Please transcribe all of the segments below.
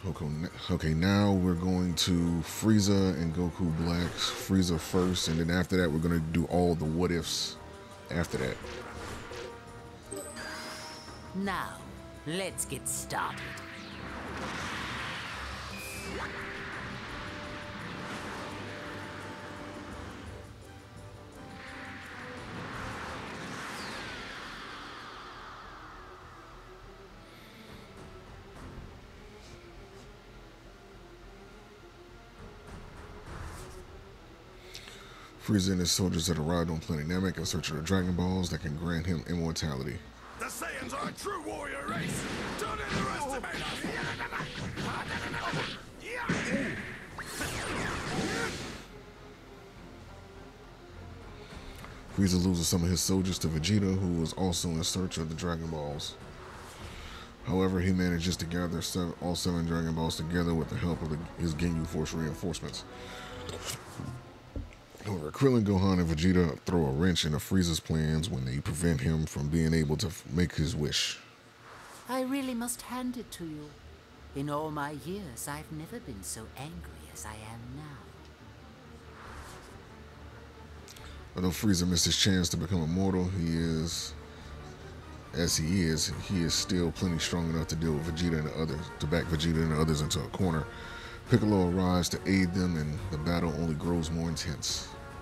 Okay, now we're going to Frieza and Goku Blacks. Frieza first, and then after that, we're going to do all the what ifs after that. Now, let's get started. Frieza and his soldiers had arrived on planet Namek in search of the Dragon Balls that can grant him immortality. The Saiyans are a true warrior race. Don't underestimate us. Frieza loses some of his soldiers to Vegeta, who was also in search of the Dragon Balls. However, he manages to gather all 7 Dragon Balls together with the help of his Ginyu Force reinforcements. However, Krillin, Gohan, and Vegeta throw a wrench into Frieza's plans when they prevent him from being able to make his wish. I really must hand it to you. In all my years, I've never been so angry as I am now. Although Frieza missed his chance to become immortal, he is still plenty strong enough to deal with Vegeta and the others, to back Vegeta and the others into a corner. Piccolo arrives to aid them, and the battle only grows more intense.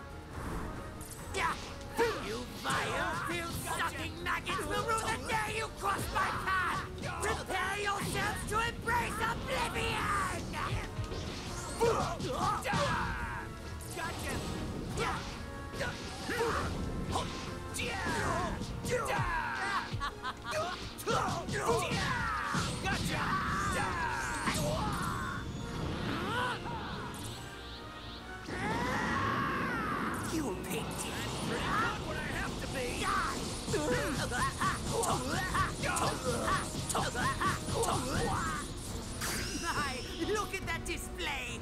You vile, pill-sucking maggots will rue the day you cross my path! Prepare yourselves to embrace oblivion! You'll pay what I have to be. Look at that display!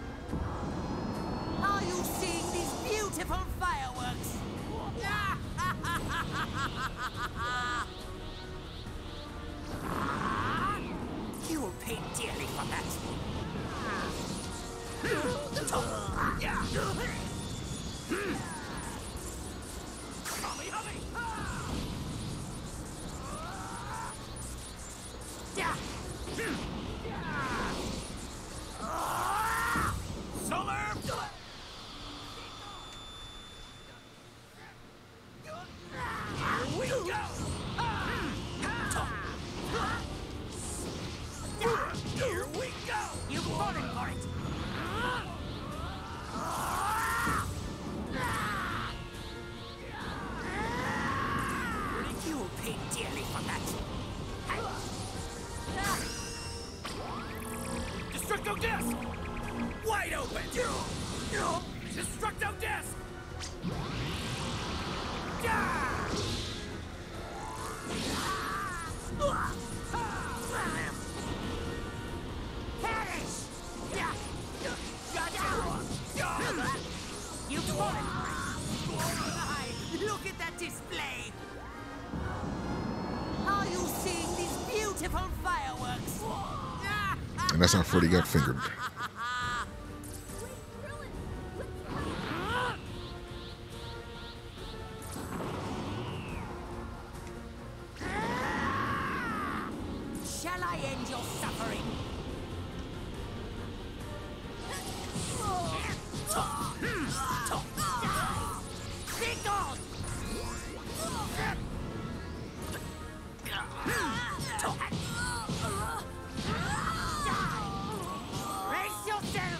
Are you seeing these beautiful fireworks? You will pay dearly for that. Here we go! You've fallen for it! You will pay dearly for that. Destructo Disc! Wide open! Destructo Disc! You've fallen! Look at that display! Are you seeing these beautiful fireworks? And that's how Freddy got fingered. Shall I end your suffering? Be gone! Brace yourself!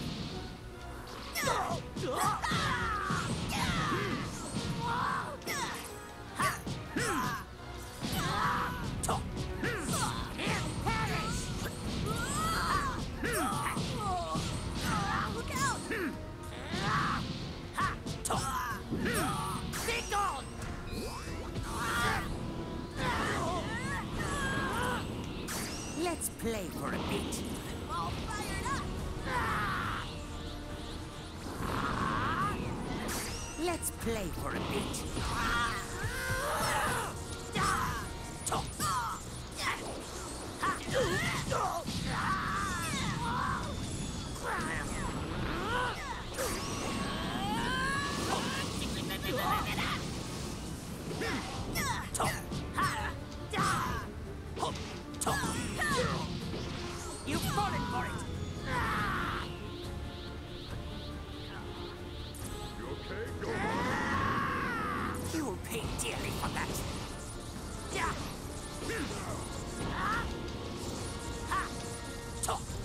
Let's play for a bit. I'm all fired up. Let's play for a bit.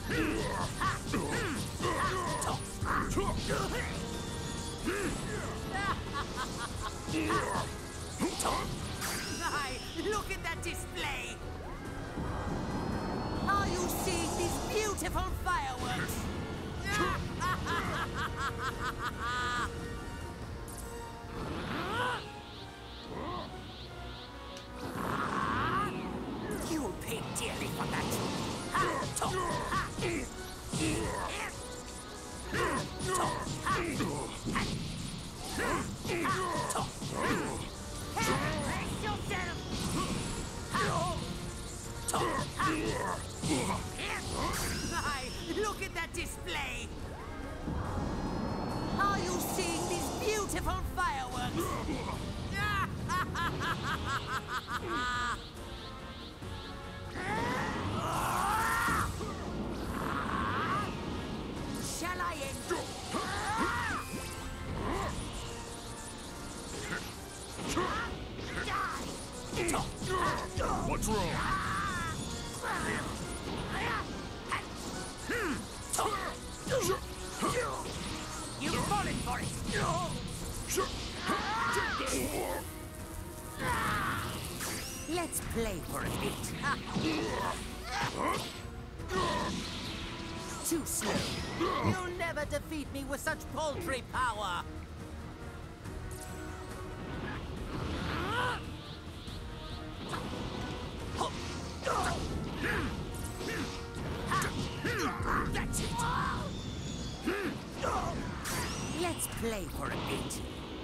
My, look at that display! Are you seeing these beautiful fireworks? You'll pay dearly for that. Brace yourself! My, look at that display! Are you seeing these beautiful fireworks? Shall I end? What's wrong? You've fallen for it! Let's play for a bit. Too slow. You'll never defeat me with such paltry power. That's it. Let's play for a bit.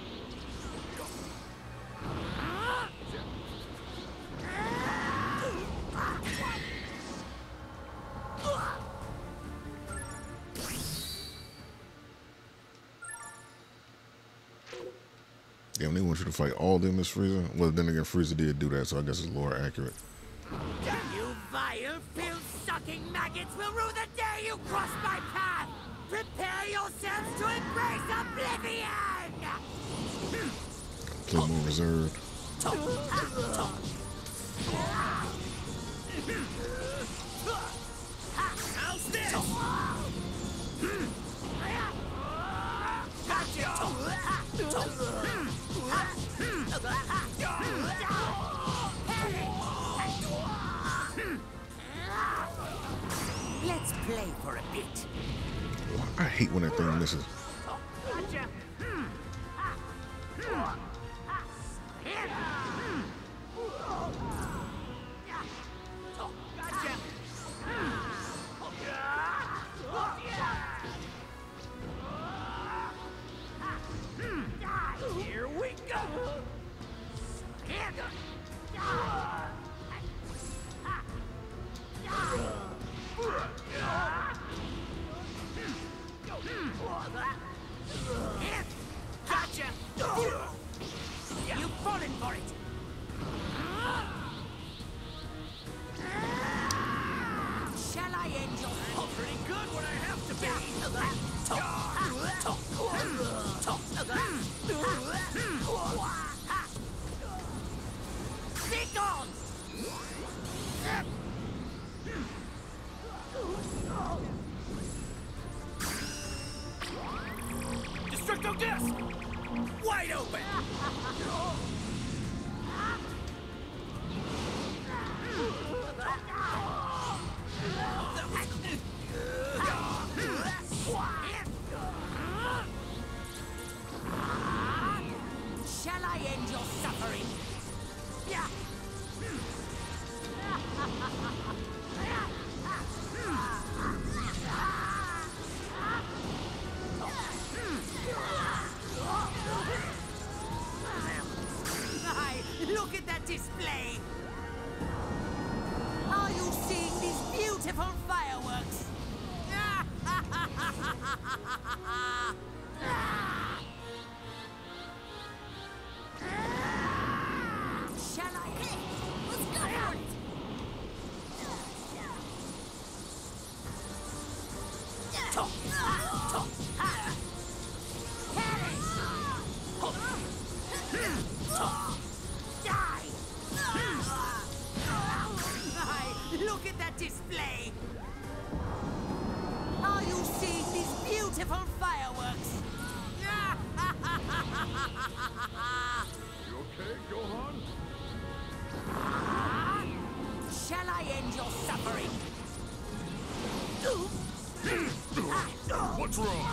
Damn, they want you to fight all them as Frieza. Well, then again, Frieza did do that, so I guess it's lore accurate. You vile, filth-sucking maggots will rue the day you cross my path! Prepare yourselves to embrace oblivion! Play more reserved. How's this? Let's play for a bit. I hate when that thing misses. Gotcha. Here we go. Gotcha! You've fallen for it! Shall I end your... I'm pretty good when I have to be! Be gone! Destructo Disc! Wide open! Shall I end your suffering? Look at that display! Are you seeing these beautiful fireworks? Shall I? Let's go for it! Look at that display! You okay, Gohan? Shall I end your suffering? What's wrong?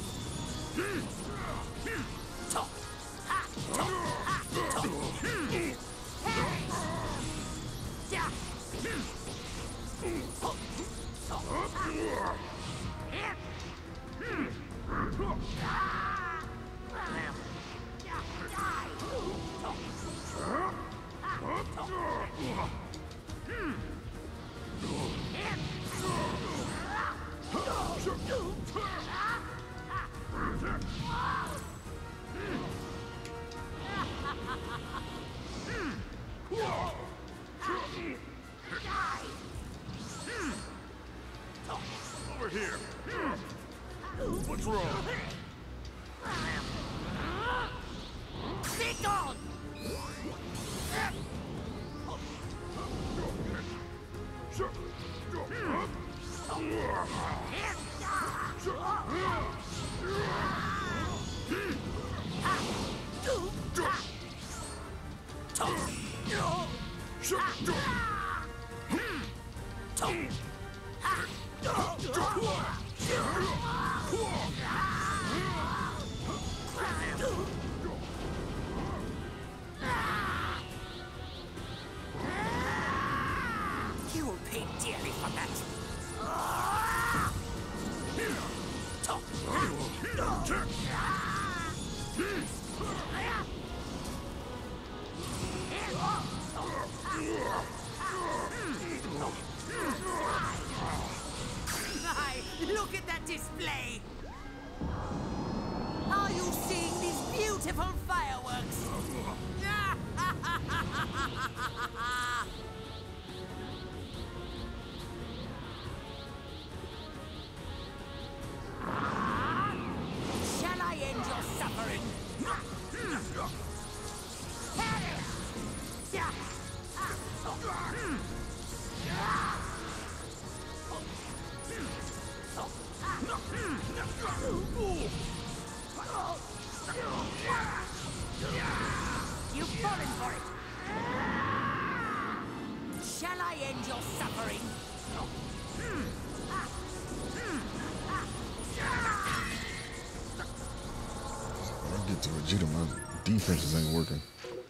Over here. What's wrong? Be gone! You will pay dearly for that. My, look at that display! Are you seeing these beautiful fireworks? Shall I end your suffering? You've fallen for it. Shall I end your suffering? When I get to Vegeta, my defenses ain't working.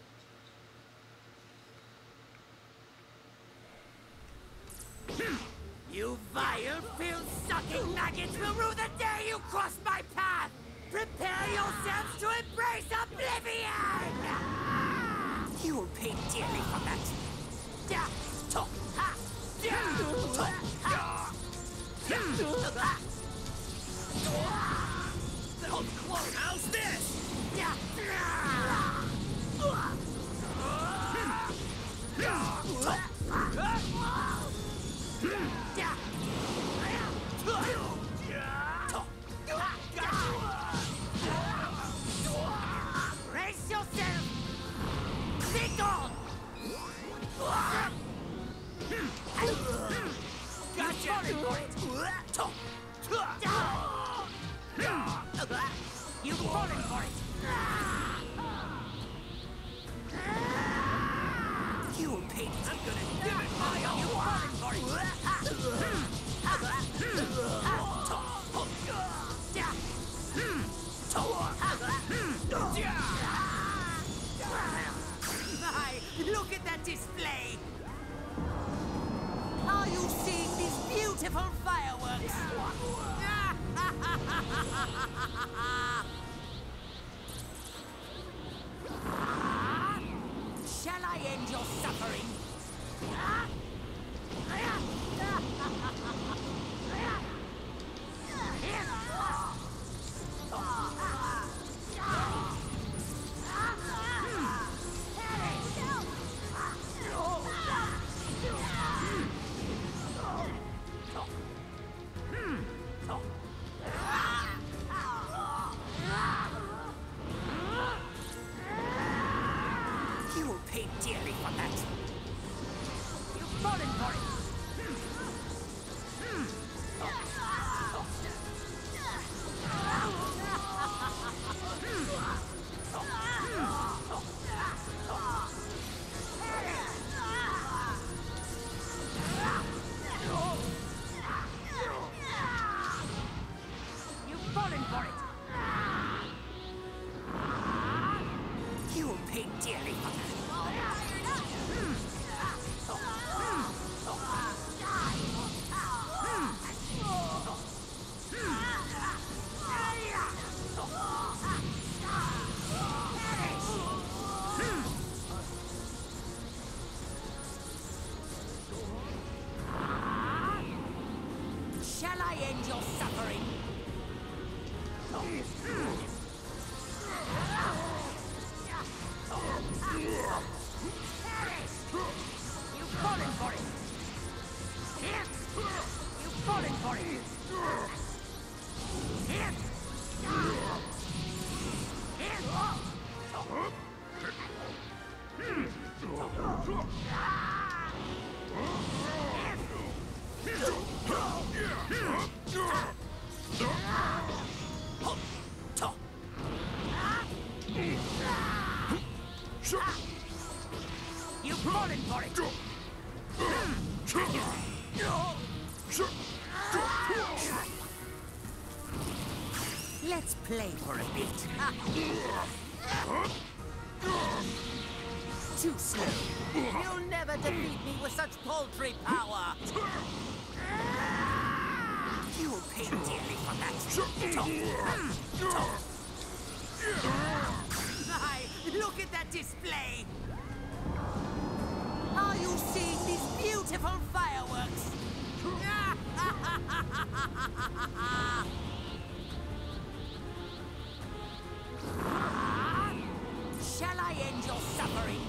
You vile, filth-sucking maggots will rue the day you cross my path! Prepare yourselves to embrace oblivion! You will pay dearly for that. How's this? Brace yourself! Be gone! Gotcha! You've fallen for it! You will pay. I'm gonna give it my all! You've fallen for it! My, look at that display! Are you seeing these beautiful fireworks? Shall I end your suffering? for it! You'll pay dearly for that! Shall I end your suffering? You've fallen for it! You've fallen for it! You've fallen for it! Let's play for a bit. Too slow. You'll never defeat me with such paltry power. You'll pay dearly for that. Look at that display. Are you seeing these beautiful fireworks? Shall I end your suffering?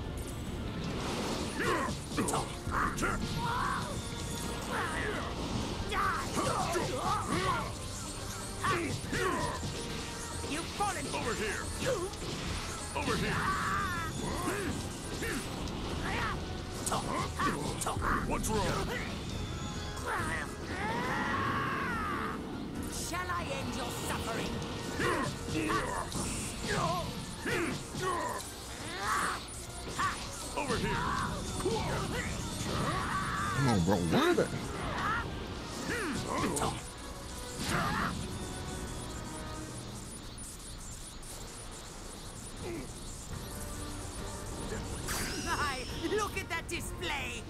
You've fallen. Over here! Over here! What's wrong? Shall I end your suffering? Over here! Come on, bro. Why that? Look at that display.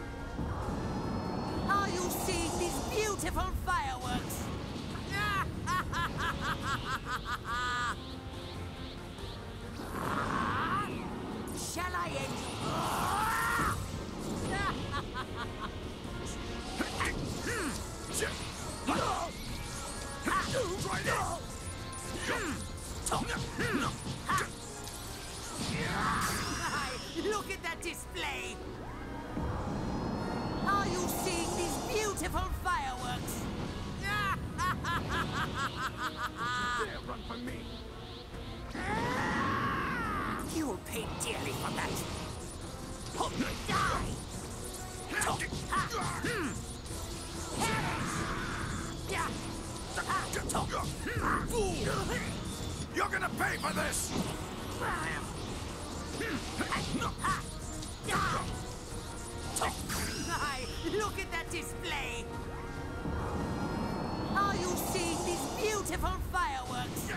Are you seeing these beautiful fireworks? Shall I end you? Look at that display. Are you seeing these beautiful fireworks? Dare run from me! You'll pay dearly for that. Die! Fool! You're gonna pay for this! Look at that display. Are you seeing these beautiful fireworks?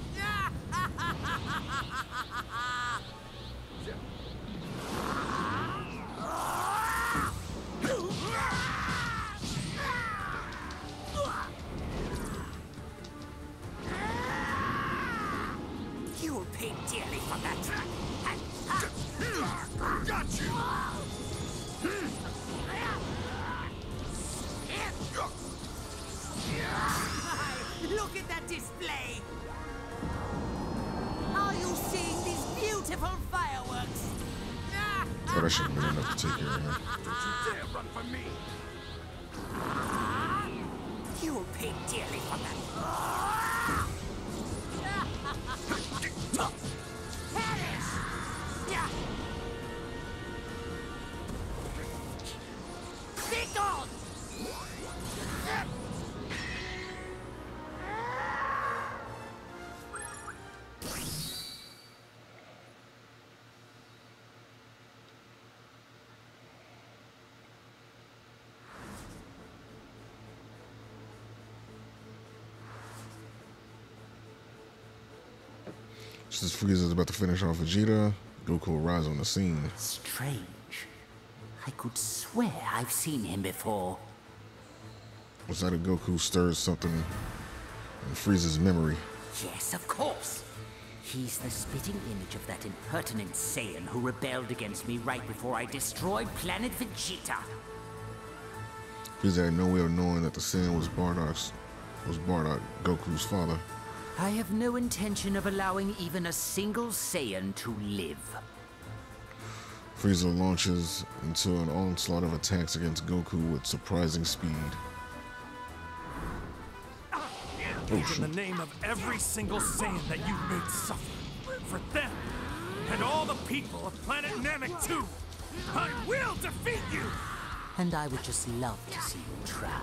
You'll pay dearly for that. Got you! Look at that display. Are you seeing these beautiful fireworks? Oh, that should have been enough to take care of him. Don't you dare run from me! You'll pay dearly for that. Perish! Be gone! Just as Frieza's about to finish off Vegeta, Goku arrives on the scene. Strange. I could swear I've seen him before. Was that Goku stirs something in Frieza's memory? Yes, of course. He's the spitting image of that impertinent Saiyan who rebelled against me right before I destroyed planet Vegeta. Frieza had no way of knowing that the Saiyan was Bardock, Goku's father. I have no intention of allowing even a single Saiyan to live. Frieza launches into an onslaught of attacks against Goku with surprising speed. In the name of every single Saiyan that you've made suffer, for them, and all the people of planet Namek too, I will defeat you! And I would just love to see you try.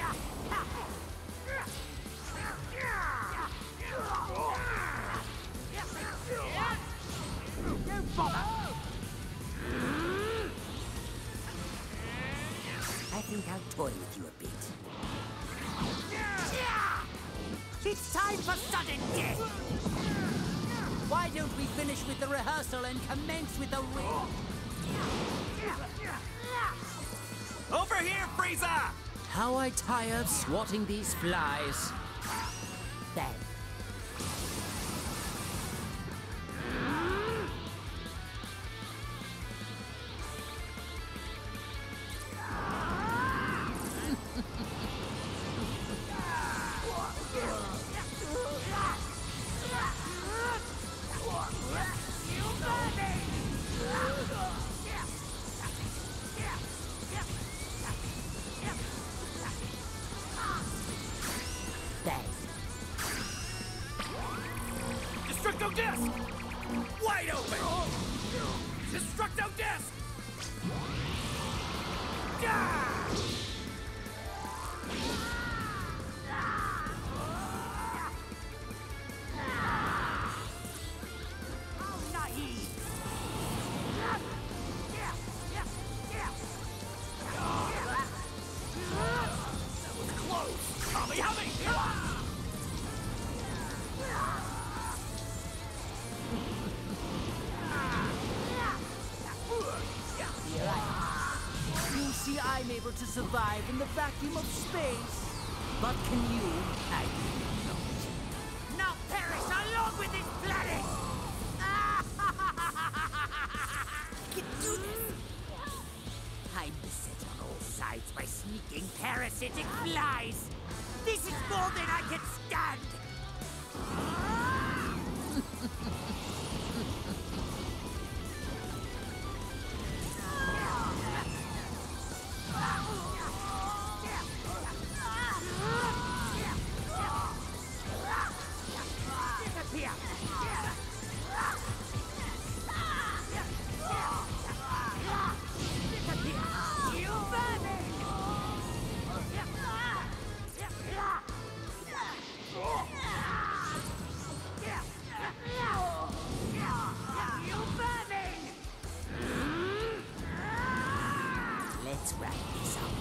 I think I'll toy with you a bit. It's time for sudden death! Why don't we finish with the rehearsal and commence with the real? Over here, Frieza! How I tire of swatting these flies. Bang. Destructo Disc! Wide open! Destructo Disc! You see, I'm able to survive in the vacuum of space. But can you? I do not. Now perish along with this planet! I can do this! I'm beset on all sides by sneaking parasitic flies. This is more than I can stand! Let's wrap this up.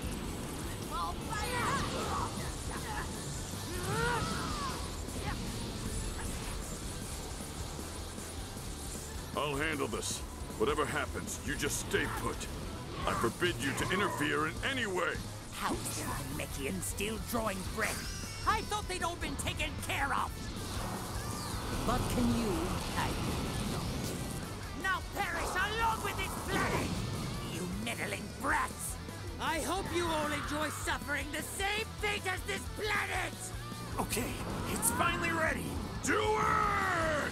I'll handle this. Whatever happens, you just stay put. I forbid you to interfere in any way. How is my Mechian still drawing breath? I thought they'd all been taken care of. But can you? I do not. Now perish along with this planet! You meddling brats! I hope you all enjoy suffering the same fate as this planet! Okay, it's finally ready! Do it!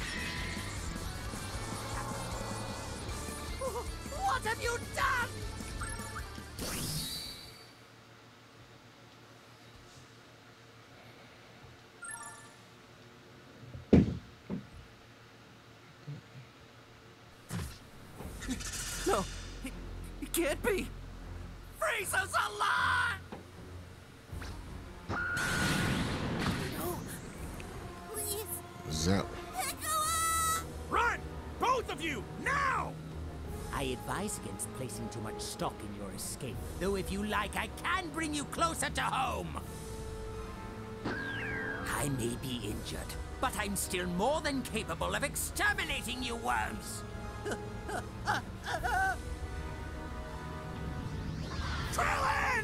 What have you done? No, it can't be! Frieza's alive! No. Please. Zap. Run! Both of you, now! I advise against placing too much stock in your escape. Though if you like, I can bring you closer to home. I may be injured, but I'm still more than capable of exterminating you worms! Krillin!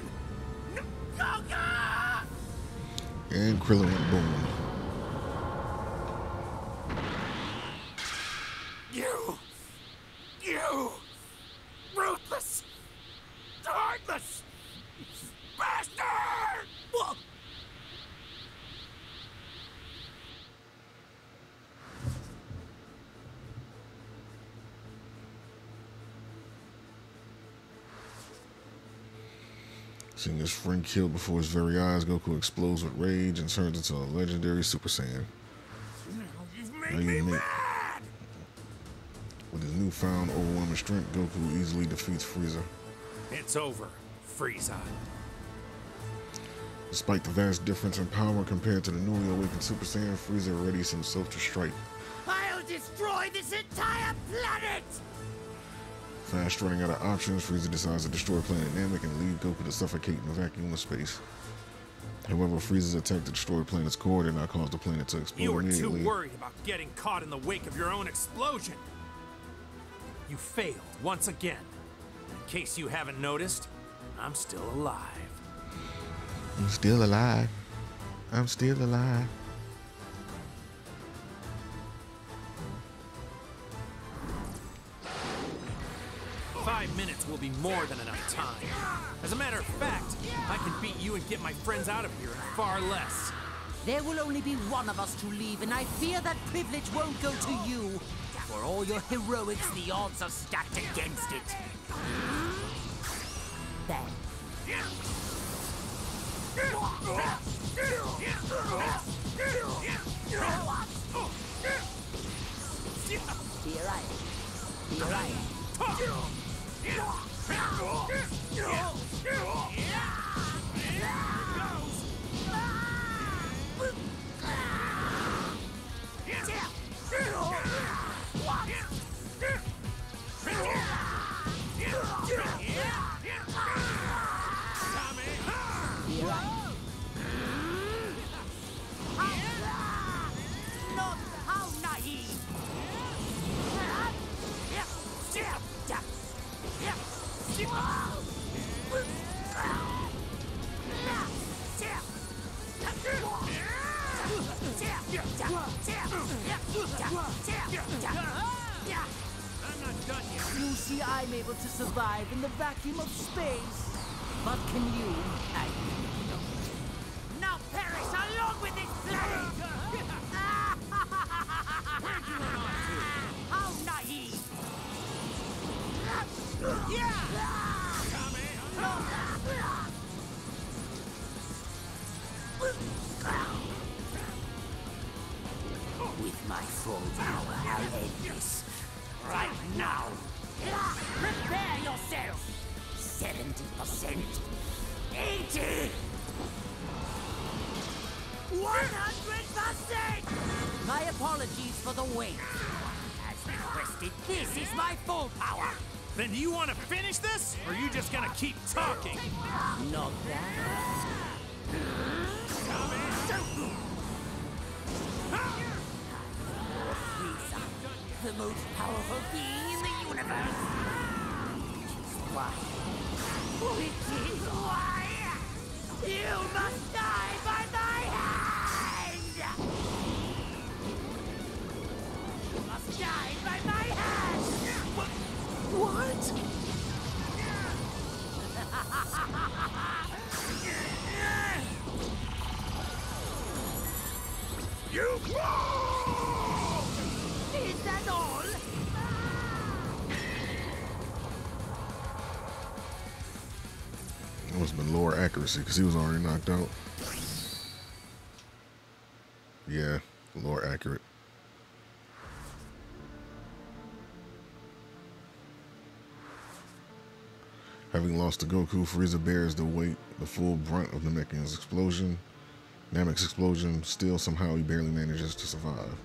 Goku! And Krillin went boom. You! Ruthless! Heartless! Bastard! What? Seeing his friend killed before his very eyes, Goku explodes with rage and turns into a legendary Super Saiyan. You've made me mad! With his newfound overwhelming strength, Goku easily defeats Frieza. It's over, Frieza. Despite the vast difference in power compared to the newly awakened Super Saiyan, Frieza readies himself to strike. I'll destroy this entire planet! Fast running out of options, Frieza decides to destroy Planet Namek and leave Goku to suffocate in the vacuum of space. However, Frieza's attack to destroy the planet's core did not cause the planet to explode You were immediately. too worried about getting caught in the wake of your own explosion. You failed once again. In case you haven't noticed, I'm still alive. I'm still alive. I'm still alive. Five minutes will be more than enough time. As a matter of fact, I can beat you and get my friends out of here in far less. There will only be one of us to leave, and I fear that privilege won't go to you. For all your heroics, the odds are stacked against it. Then. Here I am. Here I am. Not how naive! I'm not done yet. You see, I'm able to survive in the vacuum of space. But can you? I don't. Now perish along with this planet! How naive! With my full power, I'll end this. Right now! Prepare yourself! 70%! 80! 100%! My apologies for the wait. As requested, this is my full power! Then do you want to finish this, or are you just gonna keep talking? Not that. Frieza, the most powerful being in the universe. Which is why you must die by my hand! You must die by my hand! What? You fall! Is that all? It must have been lower accuracy because he was already knocked out. Yeah, lower accurate. Having lost to Goku, Frieza bears the weight, the full brunt of Namek's explosion. Namek's explosion, still somehow he barely manages to survive.